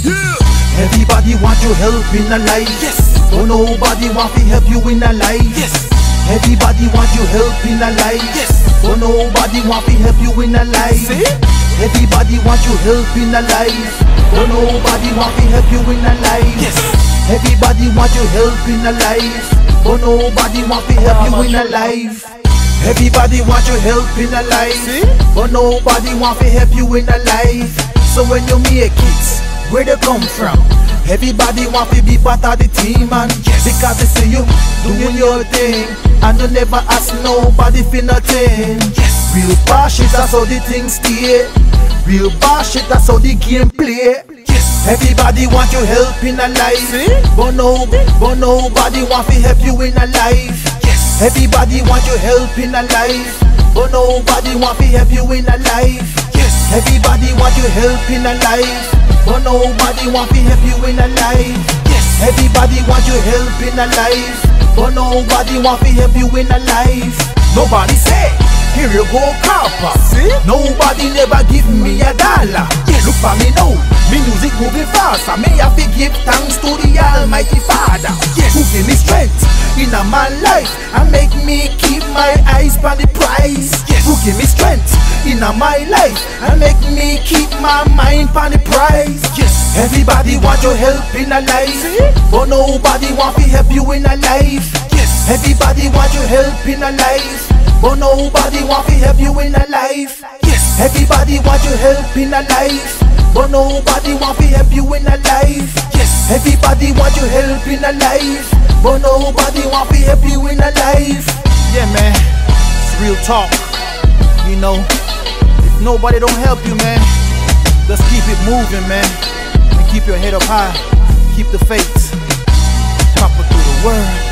Everybody want your help in a life, yes. But nobody want to help you in a life, yes. Everybody want your help in a life, yes. But nobody want to help you in a life. See? Everybody want your help in a life, but nobody want to help you in a life, yes. Everybody want your help in a life, but nobody want to help you in a life. Everybody want your help in a life, see? But nobody want to help you in a life. So when you make it, where they come from? Everybody want to be part of the team, and yes. Because they see you doing your thing, and you never ask nobody for nothing, yes. Real boss shit, that's how the things stay. Real boss shit, that's how the game play, yes. Everybody want your help in a life, see? But nobody want to help you in a life, yes. Everybody want your help in a life, but nobody want to help you in a life, yes. Everybody want your help in a life, but nobody want to help you in a life, yes. Everybody want your help in a life, but nobody want to help you in a life. Nobody say, here you go, copper. See? Nobody never give me a dollar, yes. Look for me now, me music moving faster. Me have to give thanks to the Almighty Father, yes. Who give me strength in a man life and make me keep my eyes on the prize, yes. Who give me strength in a my life and make me keep my mind on the prize, yes. Everybody want your help in a life, see? But nobody want to help you in a life, yes. Everybody want your help in a life, but nobody want to help you in a life, yes. Everybody want your help in a life, but nobody want to help you in a life, yes. Everybody want your help in a life, but nobody want to help you in a life. Yeah, man, it's real talk. You know, if nobody don't help you, man, just keep it moving, man, and keep your head up high. Keep the faith. Papa through the world.